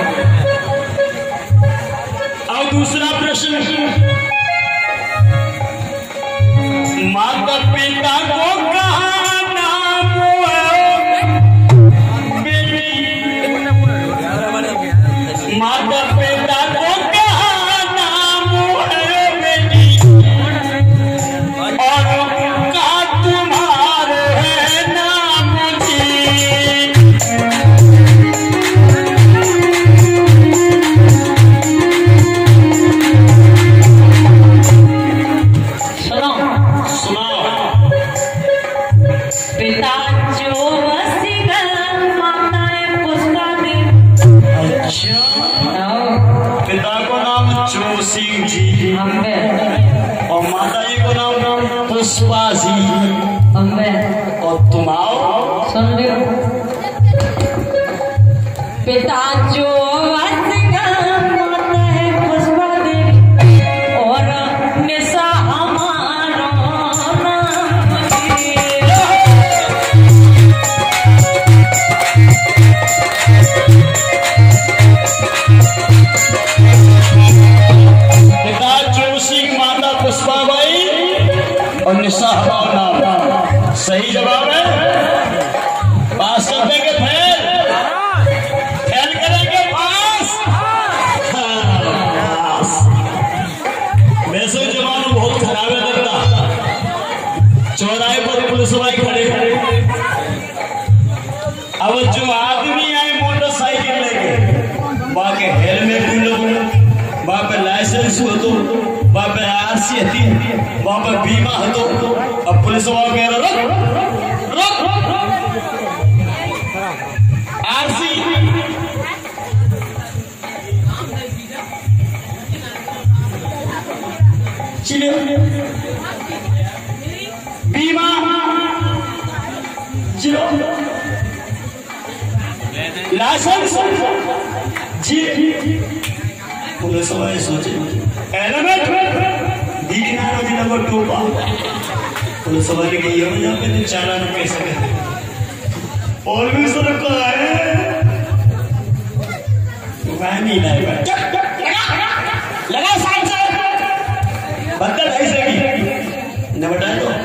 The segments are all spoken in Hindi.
अब दूसरा प्रश्न, माता पिता को कहा नाम है बेटी, माता पिता को कहा नाम है बेटी, और का तुम्हारे है नाम जी। पिता चौसिंह माता पुष्पा दी। अच्छा, पिता को नाम चौसिंह जी और माता जी को नाम पुष्पा जी, और तुम आओ सुन लो। पिता चौसिंह माता है पुष्पा देवी और निशा हमारा नाम जी। पिता चौसिंह माता पुष्पा बाई और निशा हमारा नाम। सही जवाब है। पास कर देंगे, फेल करेंगे, पास। वैसे जवान बहुत खराब है लगता। चौराहे पर पुलिस वाले खड़े, अब जो आदमी आए मोटरसाइकिल लेके, वहां के हेलमेट लो, वहां पे लाइसेंस हो तो, वहां पे आरसी है, वहां पे बीमा हो तो, अब पुलिस वाला कह रहा रोक आरसी, चलिए बीमा चलो, लाइसेंस जी। पुलिस वाले सोचे एलिमेंट दिखना रोज नंबर 2 पा। पुलिस वाले के ये वजह पे चालान कैसे करते और भी सरकार है मैं नहीं लाएगा लगा साइड से बंदा ढाई से की न बता दो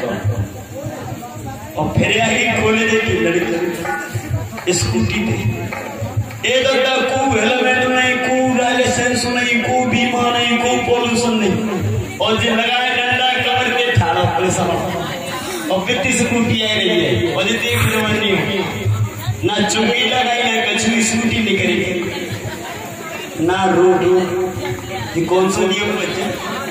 और फिर आगे खोले देखी लड़की स्कूटी पे एक को हेलमेट नहीं, को लाइसेंस नहीं, को बीमा नहीं, को पॉल्यूशन नहीं, और जो लगाए डंडा कमर के ठाड़ा पुलिस और कितनी स्कूटी आ रही है और देख समझ नहीं हो ना चौकी लगाई ना कछुई स्कूटी नहीं करेगी ना रोड। ये कौन सा नियम बच्चे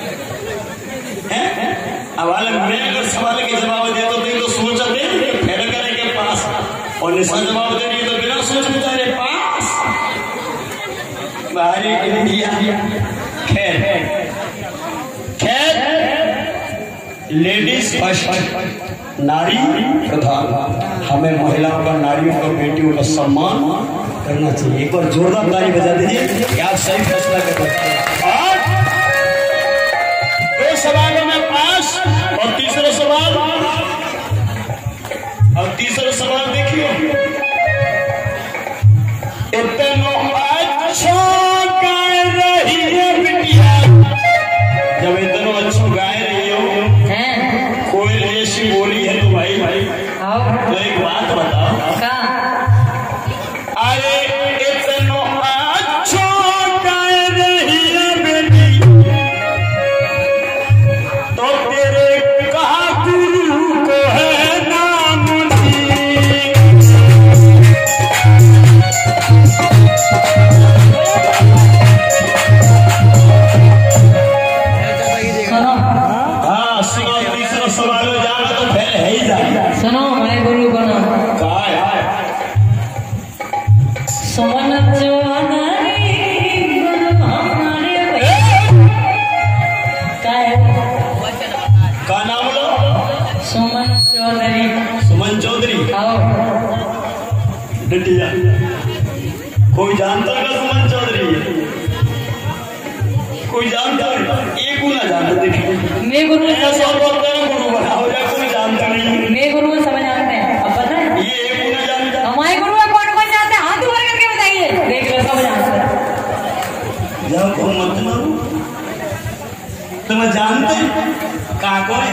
हैं? अब मैं अगर सवाल के जवाब दे तो सोच दे फेल करेंगे पास, और निशा जवाब दे तो बिना सोच विचारे पास। बाहरी इंडिया खैर लेडीज फर्स्ट, नारी प्रधान। हमें महिलाओं का, नारियों का, बेटियों का सम्मान करना चाहिए। एक बार जोरदार ताली बजा दीजिए कि आप सही फैसला कर सकते हैं। और 2 सवालों में पास, और तीसरा सवाल, और तीसरा सवाल देखिए, इतना अच्छा गा रही है बिटिया। जब इतना अच्छा गा रही हो, कोई ऐसी बोली है तो भाई तो एक बात बताओ, अरे इतना अच्छा गा रही है बेटी, तो तेरे कहा गुरु को है नाम जी। सुनो मैं गुरु बना सुमन चौधरी का नाम लो? सुमन चौधरी। सुमन चौधरी डटिया कोई जानता है सुमन चौधरी? कोई जानता है? एक गुना जानता। देखिए मैं गुरु गुरु बनाओ या कोई जानता नहीं। मैं गुरु में समझ आते हैं। अब पता है ये एक गुना जानता। हमारे गुरु में कौन कौन जानते हैं? हाथ ऊपर करके बताइए, देख लो समझ आते हैं। जब को मतलब तुम जानते काको है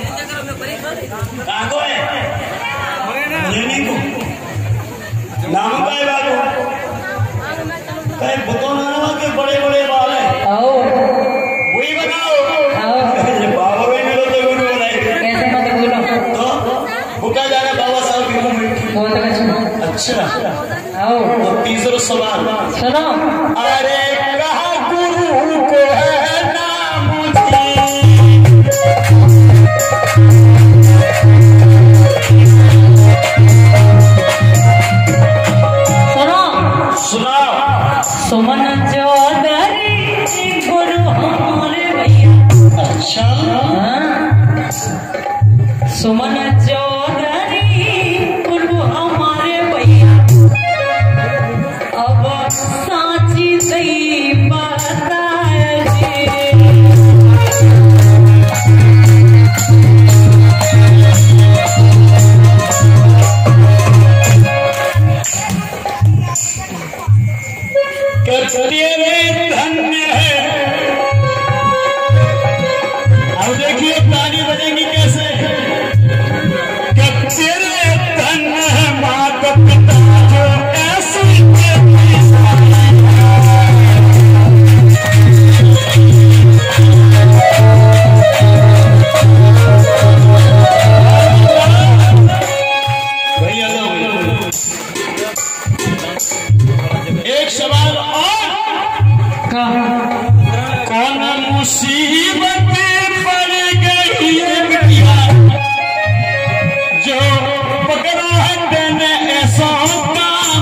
को नाम का है बाबू कहे बुतो नाना के बड़े बड़े बाल है आओ वही बताओ बाबा भी मिलो तो गुरु बोला कैसे मत बोलो तो भूखा जाना बाबा साहब की बहुत अच्छा आओ और तीसरा सवाल सुनो अरे कहा गुरु को है नाम सुना सुमन चौधरी गुरु हमारे भैया अच्छा सुमन चौधरी गुरु हमारे भैया अब साची सही बताया जी धन्य है। अब देखिए ताली बजेगी कैसे तेरे धन्य है माता पिता जो ऐसी एक सवाल और कौन मुसीबत पड़ गई है भैया जो पकड़ा है तेने ऐसा काम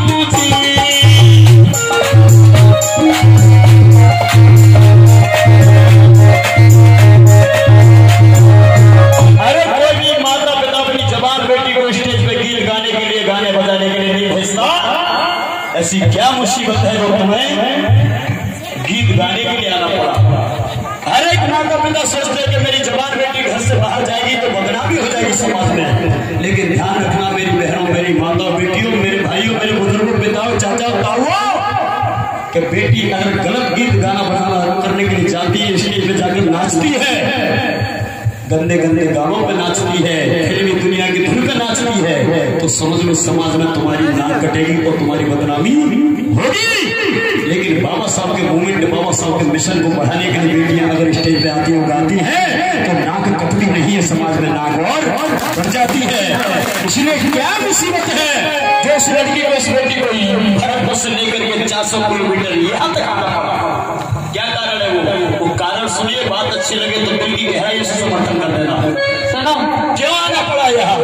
अरे कोई भी माता पिता अपनी जवान बेटी को स्टेज पे गीत गाने के लिए गाने बजाने के लिए नहीं भेजता। ऐसी क्या मुसीबत है जो तुम्हें गीत गाने के लिए आना पड़ा। हर एक माता पिता सोचते हैं कि मेरी जवान बेटी घर से बाहर जाएगी तो बदनामी हो जाएगी समाज में, लेकिन ध्यान रखना मेरी बहनों, मेरी माता बेटियों, मेरे भाइयों, मेरे बुजुर्गों, पिताओं, चाचा ताऊओं कि बेटी अगर गलत गीत गाना बजाना करने के लिए जाती है, स्टेज पे जाकर नाचती है, गंदे गंदे गानों पे नाचती है, फिल्मी दुनिया की धुन पे नाचती है, तो समझ लो समाज में तुम्हारी नाक कटेगी और तुम्हारी बदनामी होगी। लेकिन बाबा साहब के मूवमेंट, बाबा साहब के मिशन को बढ़ाने के लिए बेटियां अगर स्टेज पे आती और गाती हैं तो नाक कटती नहीं है, समाज में नाक और बढ़ जाती है। इसलिए क्या मुसीबत है जो इस लड़की को, इस बेटी को भरतपुर से लेकर के 400 किलोमीटर यहाँ तक आना पड़ा। क्या कारण है वो कारण सुनिए, बात अच्छी लगे तो दिल की गहराई से समर्थन कर देना। सुनो क्यों आना पड़ा यहाँ?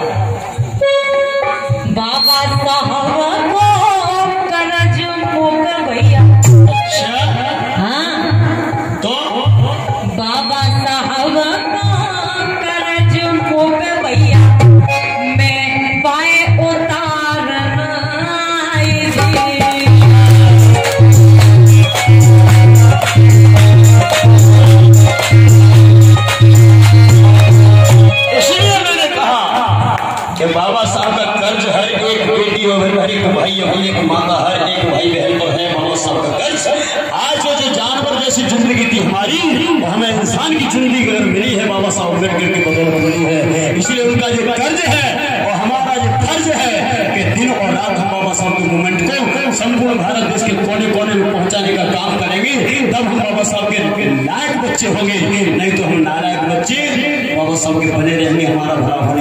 बाबा साहब को करज मुकर भैया। अच्छा हाँ तो बाबा साहब को करज मुकर भैया मैं पाए उतारना इसलिए मैंने कहा कि बाबा साहब का कर्ज हर एक बेटी और हर एक भाई, हर एक माता, हर एक भाई बहन पर है बाबा साहब का कर्ज। आज जो जानवर जैसी जिंदगी थी हमारी, हमें इंसान की जिंदगी अगर मिली है बाबा साहब अम्बेडकर की बदौलत मिली है। इसलिए उनका जो कर्ज है और हमारा जो फर्ज है कि दिन और रात हम बाबा साहब के मूवमेंट को संपूर्ण भारत देश के कोने कोने में पहुंचाने का काम करेंगे। तब हम बाबा साहब के लायक बच्चे होंगे, नहीं तो हम नालायक बच्चे बाबा साहब के बने रहेंगे। हमारा भला